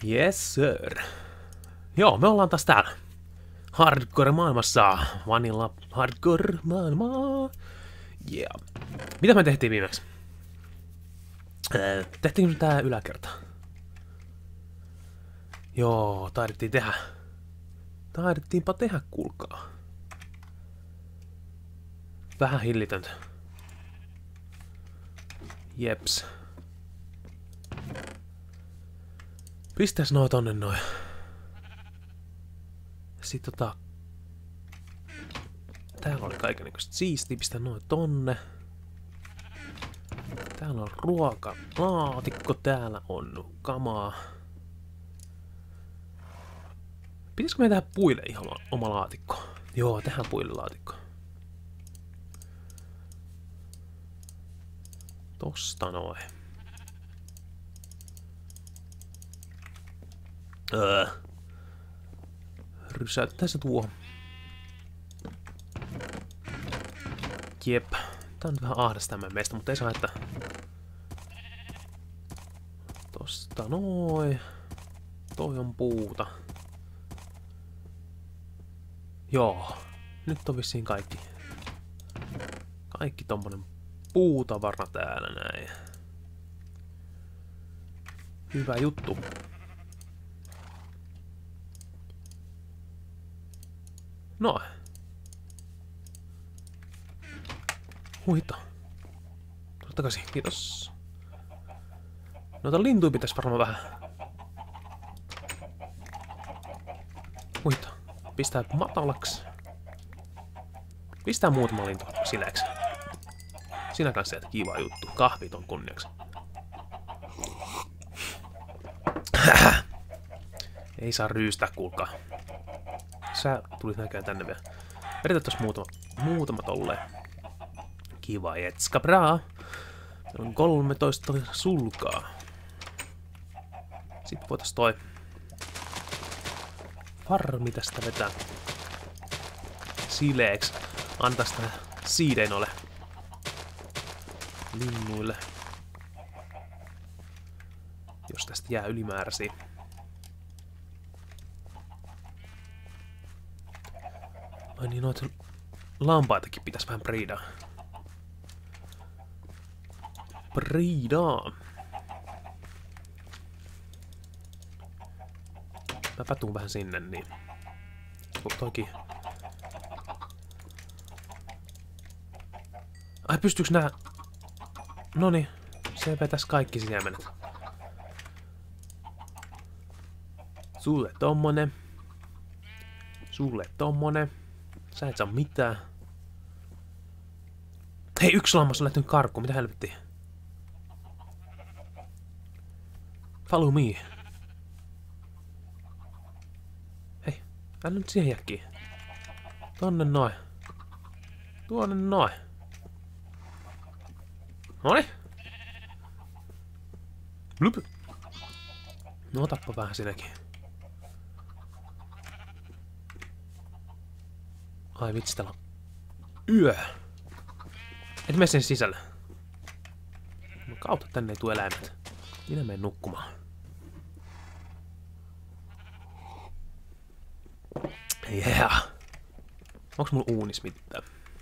Yes sir. Joo, me ollaan taas täällä. Hardcore-maailmassa. Vanilla hardcore-maailmaa. Yeah. Mitä me tehtiin viimeksi? Tehtiinkö tää yläkerta? Joo, taidettiin tehdä. Taidettiinpa tehdä, kuulkaa. Vähän hillitöntä. Jeps. Pistäs noo tonne noin. Sitten täällä oli kaikennäköistä siistiä, pistä noin tonne. Täällä on ruokalaatikko, täällä on kamaa. Pitäisikö me tehdä puille ihan oma laatikko? Joo, tehdään puille laatikko. Tosta noin. Rysäytetään se tuohon. Jep. Tää on vähän ahdasta tämän meistä, mutta ei saa, että... Tosta noin. Toi on puuta. Joo. Nyt on vissiin kaikki. Kaikki tommonen puutavara täällä näin. Hyvä juttu. No. Huita. Takaisin, kiitos. Noita lintuja pitäisi varmaan vähän. Huita. Pistää matalaksi. Pistää muutama lintu sileeksi. Sinä kanssa et kiva juttu. Kahvit on kunniaksi. Ei saa ryystää, kuulkaa. Sä tulit näköjään tänne vielä. Vedetään tossa muutama tolleen. Kiva jetska, braa. Täällä on 13 sulkaa. Sitten voitais toi farmi tästä vetää sileeksi. Antaa sitä siideinoille linnuille. Jos tästä jää ylimääräisiä. Ai niin, noita lampaitakin pitäisi vähän briidaa. Briidaa. Mä tuun vähän sinne, niin... Toki... Ai, pystyykö nää... Noniin, se vetäis kaikki siemenet. Sulle tommonen. Sulle tommonen. Sä et saa mitään. Hei, yksi lammas on lähtenyt karkuun, mitä helvettiä? Follow me. Hei, älä nyt siihen jäkkiin. Tonne noin. Tuonne noin. Noniin. Blup. No otappa vähän sinäkin. Ai vitsi, täällä on yö. Et mene sen sisälle. No kautta tänne ei tuu eläimet. Minä menen nukkumaan. Yeah. Onks mulla uunis mitään?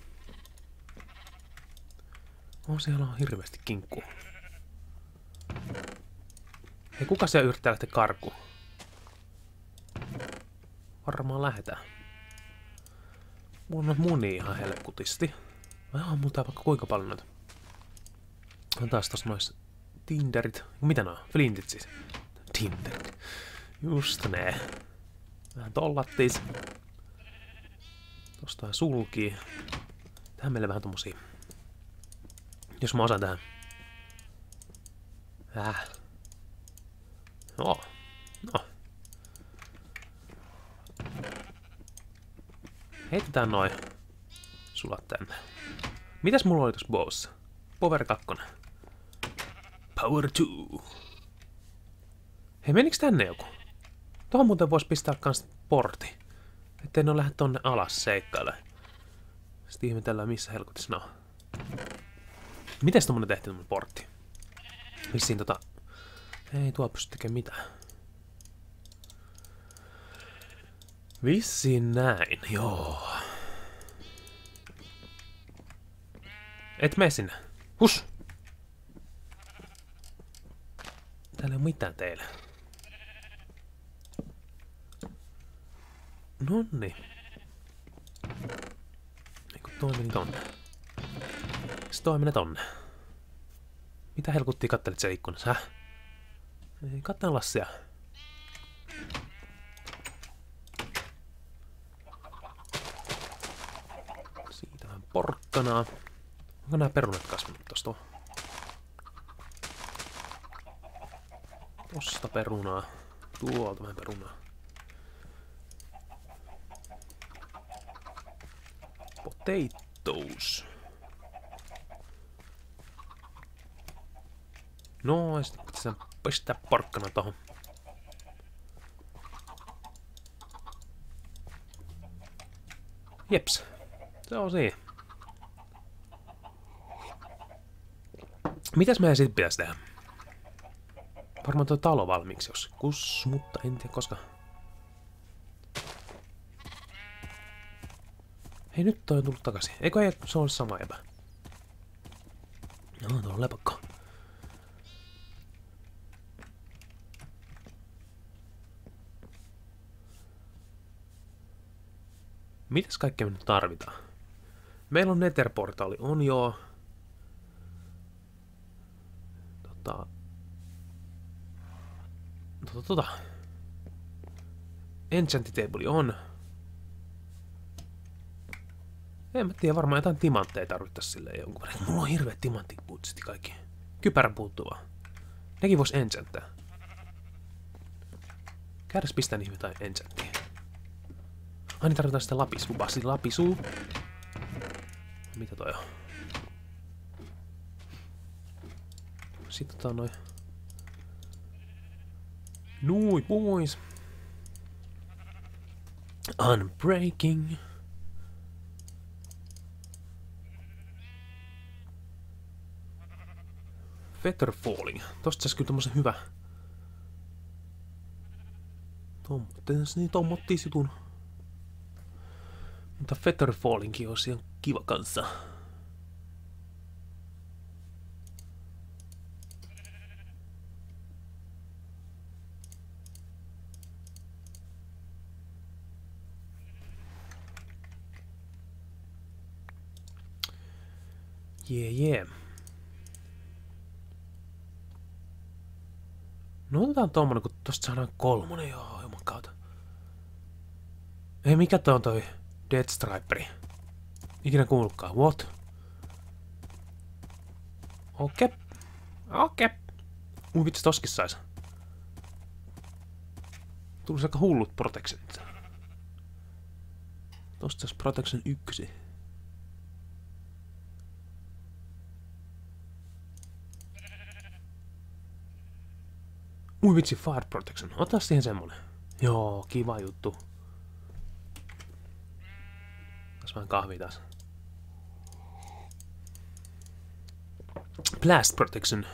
Siellä on hirveästi kinkkua. Hei, kuka siellä yrittää lähteä karkuun? Varmaan lähetään. Mulla on munia ihan helkutisti. Vai on multa vaikka kuinka paljon noita. On taas tossa nois Tinderit. Mitä nää on? Flintit siis. Tinderit. Just ne. Vähän tollattis. Tosta vähän sulkii. Tähän meille vähän tommosia. Jos mä osaan tähän. No. Heitetään noin sulat tänne. Mitäs mulla oli tossa bowssa? Power 2. Power 2. Hei, meniks tänne joku? Tohon muuten vois pistää kans portti. Ettei ne ole lähde tonne alas seikkaille. Sitten ihmetellään missä helkutissa ne on. Mites tommonen tehtiin tommonen portti? Vissiin Ei tuo pysty tekemään mitään. Vissiin näin, joo. Et mene sinne. Hus! Täällä ei ole mitään teillä. Nonni. Eiku toi meni tonne. Se toi meni tonne. Mitä helkuttia kattelit siellä ikkunassa, häh? Ei kattella siellä. Siitä vähän porkkanaa. Onko nää perunat kasvanut tosta? Tosta perunaa. Tuolta vähän perunaa. Potatoes. No, ja sitten pitäisi pistää porkkana tohon. Jeps. Se on siinä. Mitäs meidän sit pitäisi tehdä? Varmaan tuo talo valmiiksi joskus, mutta en tiedä koska. Hei, nyt toi on tullut takaisin. Eikö se ole sama jäbä? No, tuolla on lepakko. Mitäs kaikkea me nyt tarvitaan? Meillä on Nether-portaali, on joo. Enchanti table on. En mä tiedä, varmaan jotain timantteja tarvittais silleen jonkun verran. Mulla on hirveet timanttipuutsit kaikki. Kypärä puuttuu vaan. Nekin vois enchanttaa. Käydäs pistää niihin jotain enchanttia. Ai niin tarvitaan sitä lapisuu. Lapisuu. Mitä toi on? Sitten otetaan noin. Nui pois. Unbreaking. Feather falling. Tosta saisi kyllä tommosen hyvä. Tommottiin situn. Mutta feather fallingkin olisi ihan kiva kanssa. Yeah. No otetaan tommonen, kun tosta saadaan 3, joo, juman kautta. Ei, mikä toi on toi Deathstriperi? Ikinä kuullutkaan, what? Okei. Vitsi, toskin sais. Tulisi aika hullut protectionit. Tosta sais protection 1. Vitsi, fire protection. Ota siihen semmonen. Joo, kiva juttu. Tässä vähän kahvia taas. Blast protection.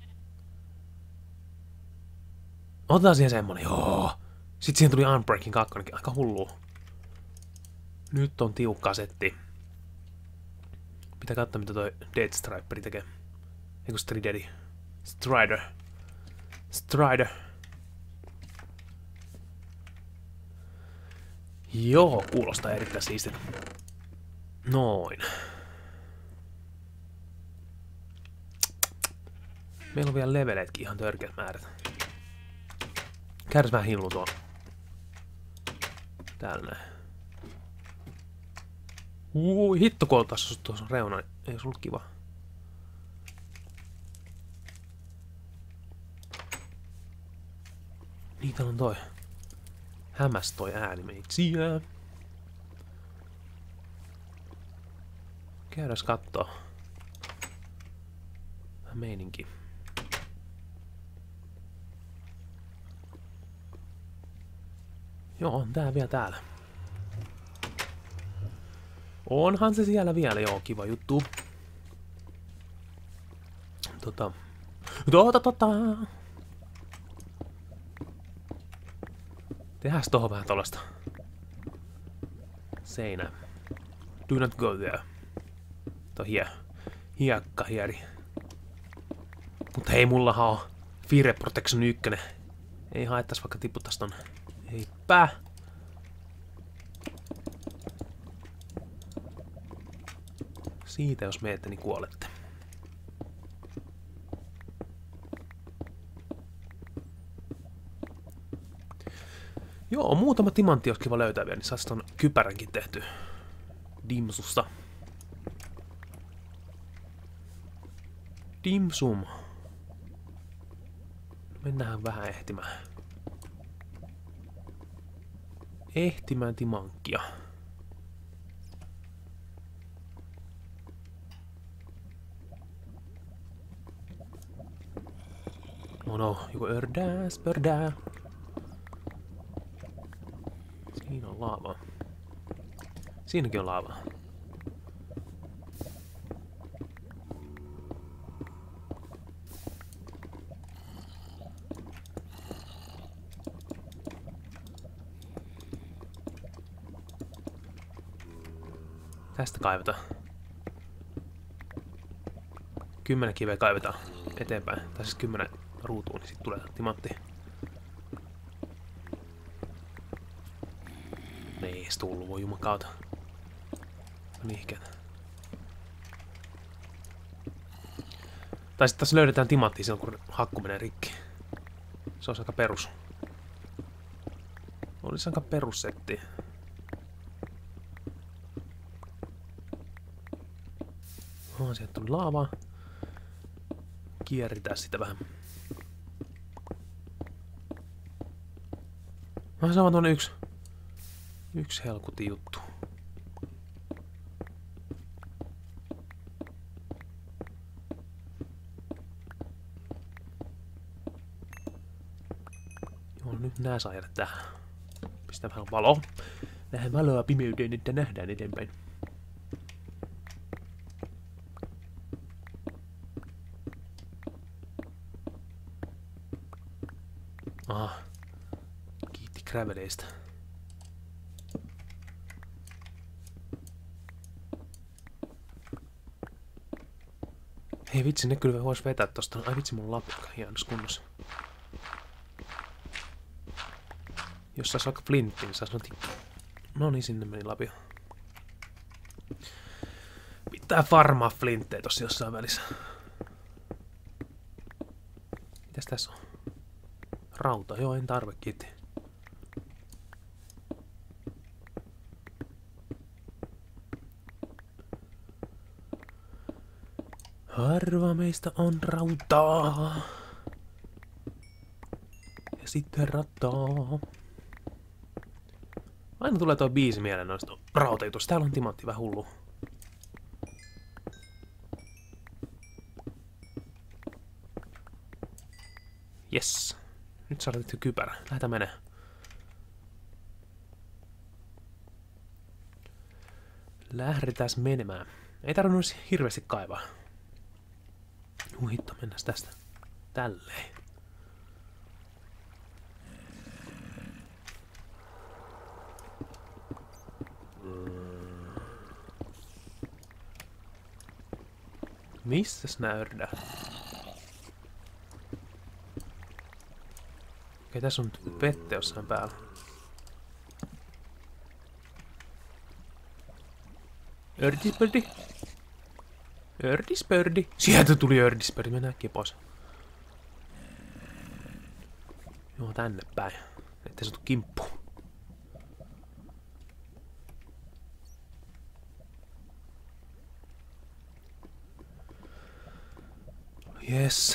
Otetaan siihen semmonen. Joo. Sitten siihen tuli Unbreaking 2. Aika hullua. Nyt on tiukka setti. Pitää katsoa mitä toi Deathstriperi tekee. Eiku Stridedi. Strider. Joo, kuulostaa erittäin siistit. Noin. Meillä on vielä leveleetkin ihan törkeät määrät. Käydäs vähän hillu tuolla. Täällä näin. Hitto kun oltais tuossa reuna. Ei se ollut kiva. Niin täällä on toi. Hämäs toi ääni meitsiä. Käydäs kattoo. Vähän meininki. Joo, on tää vielä täällä. Onhan se siellä vielä, joo, kiva juttu. Tehdääs tohon vähän tollasta Seinä. Do not go there. Tuo hiekkahieri. Mutta hei, mullahan on Fire Protection 1. Ei haettais vaikka tiputtais tonne. Eipä. Siitä jos meette, niin kuolette. Joo, muutama timantti olisi kiva löytää vielä, niin saisi ton kypäränkin tehty. Dimsusta. Dimsum. Mennään vähän ehtimään. Ehtimään timankkia. Oh no, joku spördää. Siinä on laavaa. Siinäkin on laavaa. Tästä kaivetaan. 10 kiveä kaivetaan eteenpäin. Tai siis 10 ruutuun, niin sitten tulee timantti. Ei ees tullu, voi jumakauta. On ihkeä. Tai sitten tässä löydetään timanttia silloin, kun hakku menee rikki. Se on aika perus. Olisi aika perussetti. Sieltä tuli laavaa. Kierritään sitä vähän. Mä saan tuonne yksi helkutin juttu. Joo, nyt nää saa jäädä tähän. Pistää vähän valoa. Nähdään valoa pimeyteen, että nähdään eteenpäin. Aha. Kiitti graveleista. Hei vitsi, ne kyllä vois vetää tosta. Ai vitsi, mulla on lapukka hienossa kunnossa. Jos sais vaikka flintti, niin sais noin. No niin, sinne meni lapio. Pitää farmaa flinttejä tossa jossain välissä. Mitäs tässä on? Rauta, joo, en tarve, kiitti. Harva meistä on rautaa. Ja sitten rataa. Aina tulee tuo biisi mieleen noista rautajutuista. Täällä on timantti vähän hullu. Yes. Nyt saadaan tehty kypärä. Lähdetään menee. Lähdetään menemään. Ei tarvinnut hirveästi kaivaa. Hitto, mennään tästä. Tälleen. Missäs näydä? Okei, tässä on vettä jossain päällä. Ördispördi. Ördispördi. Sieltä tuli ördispördi. Mennään äkkiä pois. Joo, tänne päin. Ettei se tuu kimppu. Yes.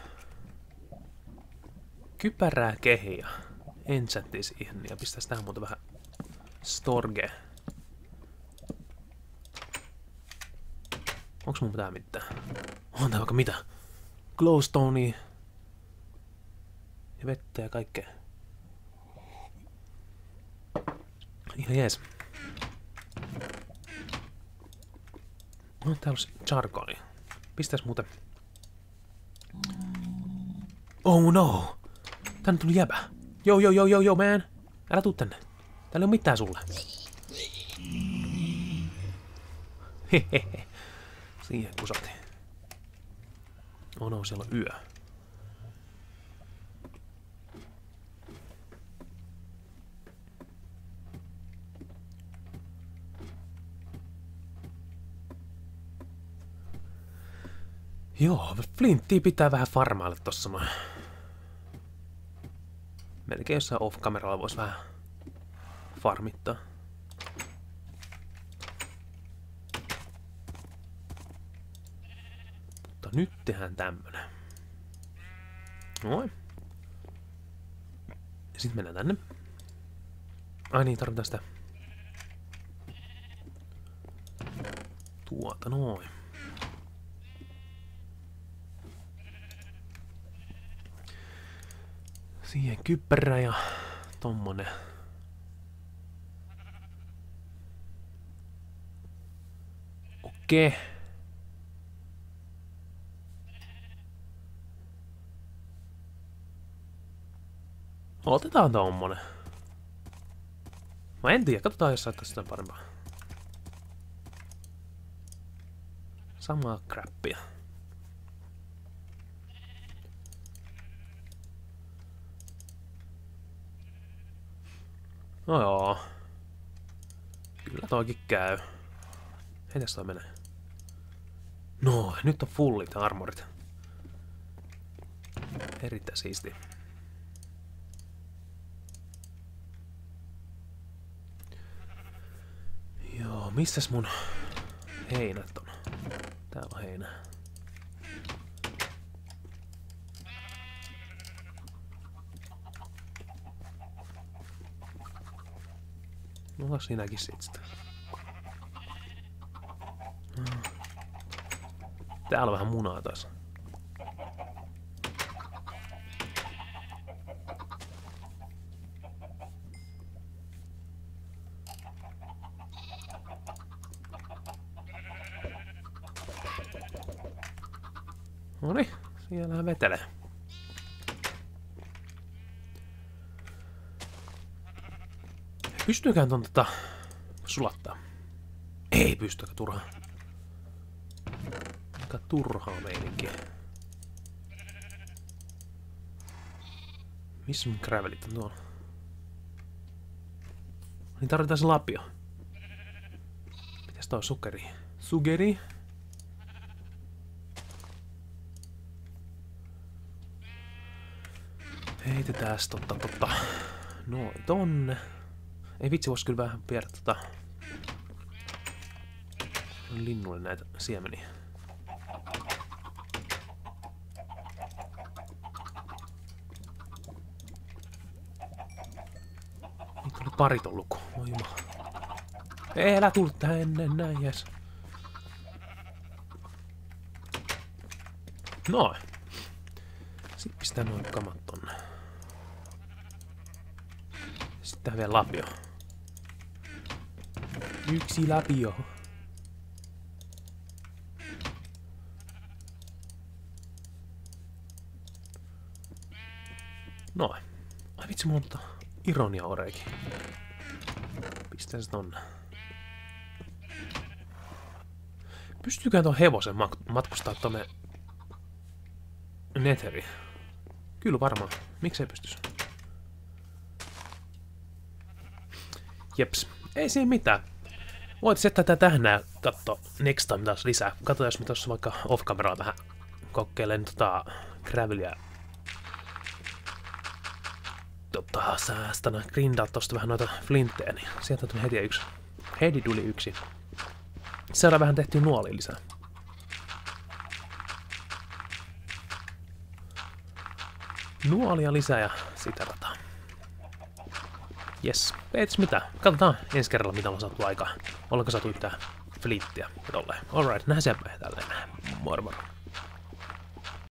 Kypärää kehiä. Enchanttiin siihen ja pistäis tähän muuta vähän storge. Onks mun tää mitään? On tää vaikka mitä? Glowstonea. Ja vettä ja kaikkea. Ihan jees. No täällä on charcoalia. Pistäis muuten. Oh no! Tänne tuli jäbä. Joo, man. Älä tuu tänne. Täällä ei oo mitään sulle. Hehehe. Siihen kusatiin. Oh no, siellä on yö. Joo, Flinttiä pitää vähän farmailla tossa noin. Melkein jossain off-kameralla vois vähän farmittaa. Mutta nyt tehdään tämmönen. Noin. Ja sit mennään tänne. Ai niin, tarvitaan sitä. Tuota noin. Siihen kyppärä ja tommonen. Okei. Otetaan tommonen. Mä en tiedä, katsotaan jos saattaa sitä parempaa. Samaa crappia. No joo. Kyllä toikin käy. Ei tästä toi mene. No, nyt on fullit armorit. Erittäin siisti. Joo, missäs mun heinät on? Täällä on heinä. No, sinäkin sit sitä. Täällä on vähän munaa taas. Noniin, siellä vetelee. Pystyykään ton sulattaa? Ei pysty, aika turhaa. Aika turhaa meininkiä. Missä mun gravelit on tuolla? Niin tarvitaan se lapio. Mitäs toi sugeri? Sugeri? Heitetään totta. Noin tonne. Ei vitsi, vois kyllä vähän viedä linnulle näitä siemeniä. Niitä oli pariton luku. Oi jumala. Ei, älä tullut tähän ennen näin, jes. Noin. Sitten pistää noin kamat tonne. Sitten vielä lapio. Yksi lapio. Noin. Ai vitsi, mulla on ironia-oreikin. Pistää se tonne. Pystyykään ton hevosen matkustaa tonne Netheriin? Kyllä varmaan. Miksei pystys? Jeps. Ei siinä mitään. Voit jättää tää tähän ja katsoa next time taas lisää. Katsotaan, jos mä tossa vaikka off-kameraa vähän kokeilen gravelia. Säästänä grindaa tosta vähän noita flinttejä, niin sieltä tuli heti yksi. Heti tuli yksi. Saadaan vähän tehtyä nuolia lisää. Nuolia lisää ja sitä rataa. Jes, ei edes mitään. Katsotaan ensi kerralla, mitä on saatu aikaan. Ollaanko saatu yhtään flinttiä. Alright, nähdään sen tälleen. Moro moro.